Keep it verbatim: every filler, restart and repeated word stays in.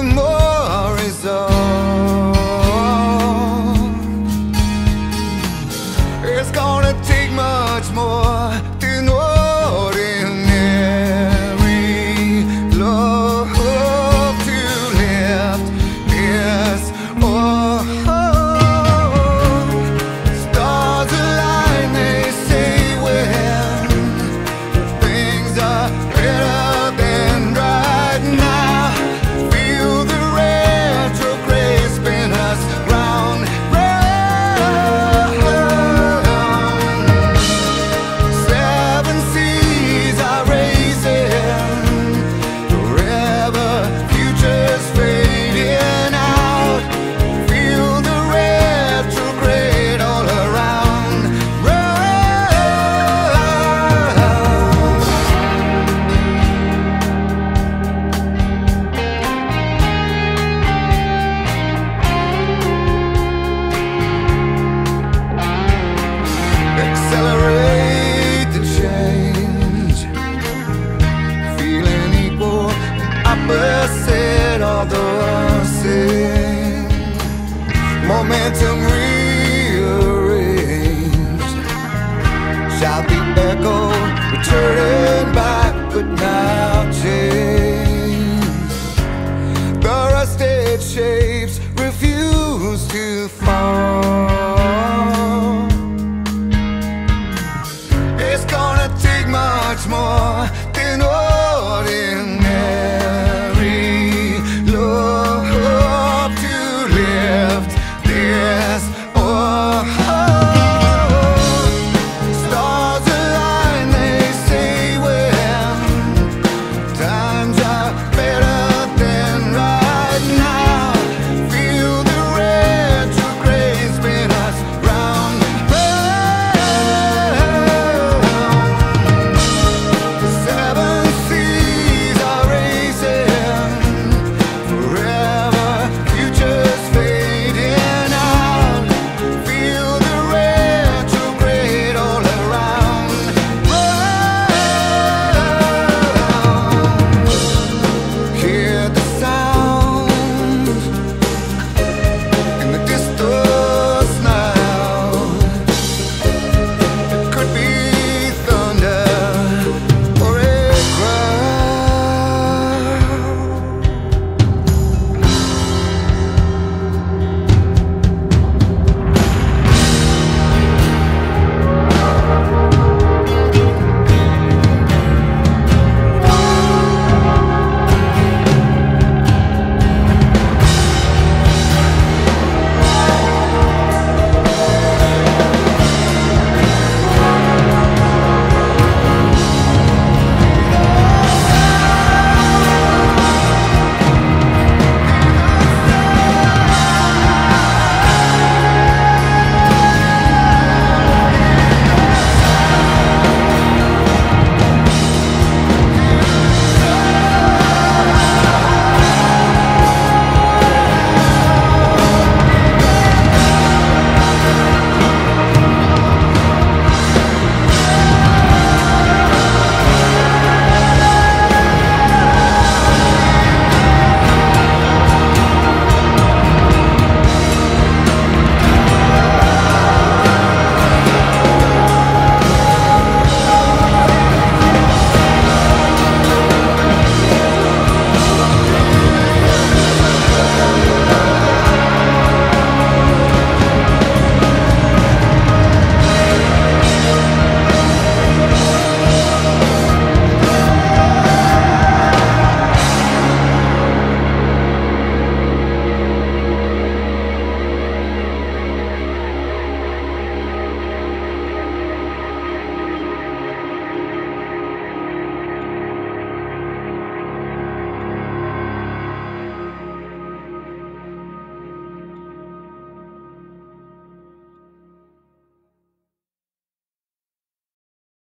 more is all. It's gonna take much more than ordinary love to lift this world. Stars align, they say, when things are better than right now. Feel the retrograde spin us round, round. Seven seas are raising forever, futures fading out. Feel the retrograde all around, round. Accelerate the change, feeling equal, opposite of the same. Momentum rearranged, shout the echo, returning back, but now changed. The rusted shapes refuse to fall.